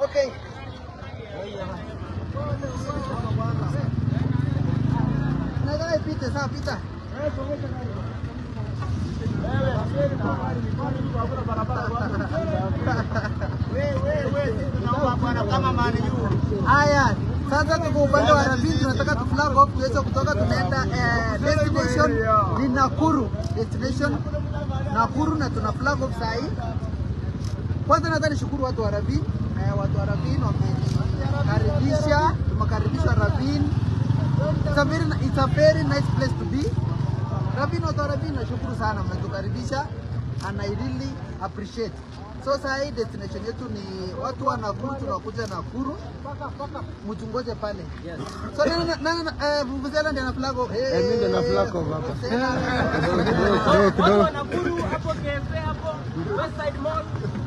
Okay. Nada pita, sawa pita. Haya, sasa tuko upande wa Ravin, tunataka tu flag off kuweza kutoka, tunaenda destination ni Nakuru. Destination Nakuru na tuna flag off saa hii. Kwanza nadhani shukuru watu wa Ravin, wamekaribisha, tumekaribishwa Ravin. It's a very nice place to be. Ravin, watu wa Ravin nashukuru sana mmetukaribisha and I really appreciate. So saa hii destination yetu ni watu wa Nakuru, tunakuja Nakuru. Mtungoje pale. Yes. So Vuvuzela ndio na flag off. Mimi ndio na flag off hapa. Watu wa Nakuru hapo cafe hapo West Side Mall.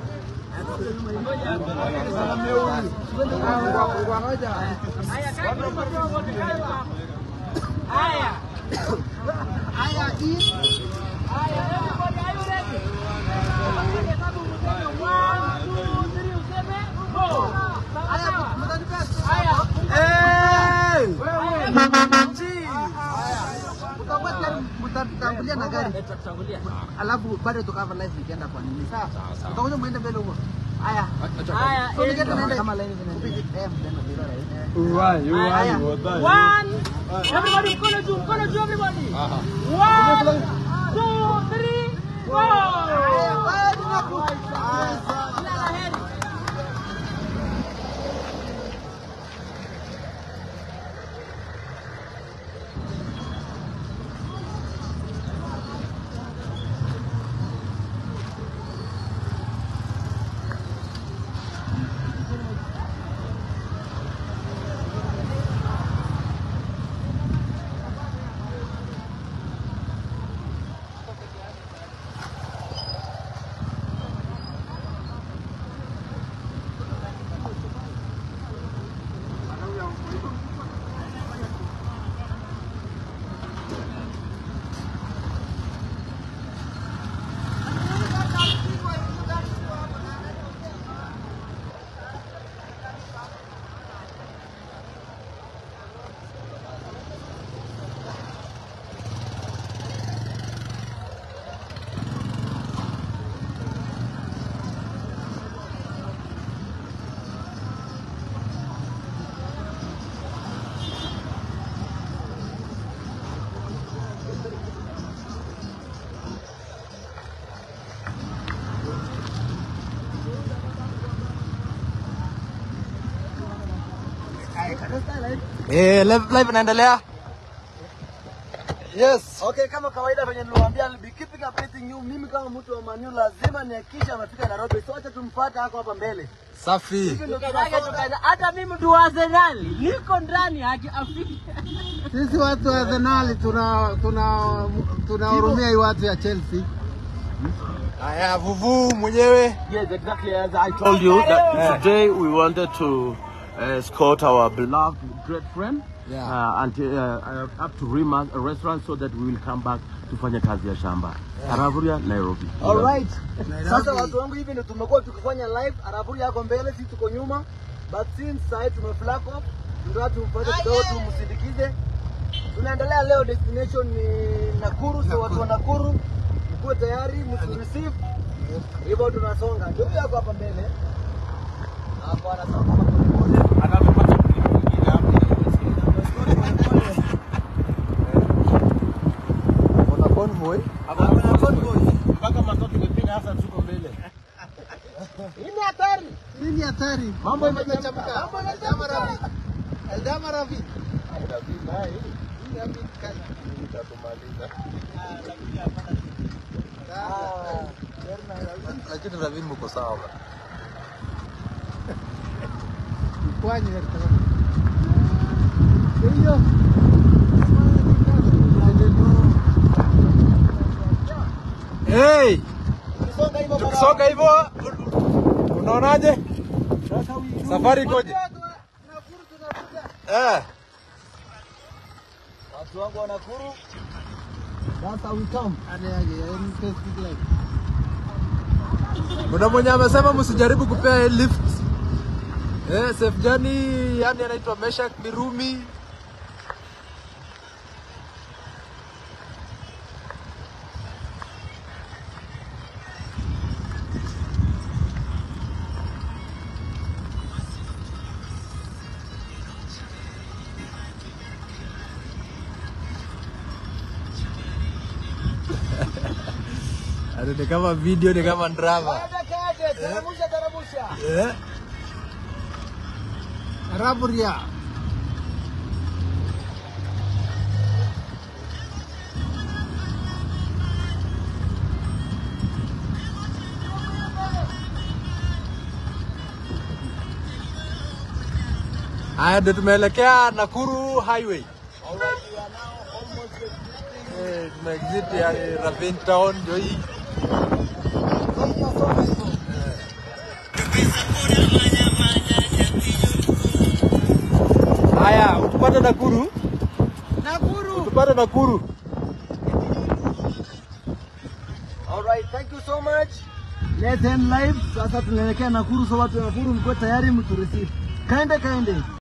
Mtatangulia na gari. Alafu bado tukava live weekend kwa nini? Sawa. Utakuja muende mbele huko. Haya. So nige tunaenda kama line zinaenda. Right. 1 everybody mkono juu everybody. 1 2 3 go. Live inaendelea. Yes. Okay, kama kawaida venye niliwaambia be keeping updating you. Mimi kama mtu wa Manu lazima nihakikishe amefika Nairobi. So acha tumfuate hapa mbele. Safi. Hata mimi mtu wa Arsenal niko ndani afiki. Sisi watu wa Arsenal tunahurumia watu ya Chelsea. Aya, Vuvu mwenyewe. Yes, exactly as I told you that today we wanted to escort our beloved great friend up to Rima's restaurant so that we will come back to fanya kazi ya shamba. Araburia, Nairobi. All right. Sasa watu wangu hivi ndio tumekuwa tukifanya live. Araburia yako mbele, sisi tuko nyuma. But since sasa tumeflag off, ndio tumfuate kidogo tumsindikize. Tunaendelea leo, destination ni Nakuru, so watu wa Nakuru mko tayari mtureceive. Hivyo tunasonga. Ndio yako hapa mbele. Hapo anasonga. Anatupata mwingine hapo. Kuna convoy. Kuna convoy. Mpaka matatu imepiga hasa tuko mbele. Nini hatari? Mambo imechemka. Eldama Ravi. Lakini Ravi mko sawa. Kwani hiyo. Hey! Tukisonga hivyo unaonaje? Safari ikoje? Watu wangu wa Nakuru. Sasa uitom. Kuna mwenye amesema msijaribu kupea lift. Safe Journey, yani anaitwa Meshak Mirumi. Aduh, ni kama video, ni kama drama. Taramusha. Raburia. Haya, ndio tumeelekea Nakuru Highway. Alright, we are now almost Tumeexit ya Ravin Town ndio hii. Haya, utupate Nakuru. Utupate Nakuru. Alright, thank you so much. Let's end live. Sasa tunaelekea Nakuru, so watu wa Nakuru mko tayari mtureceive. Kaende.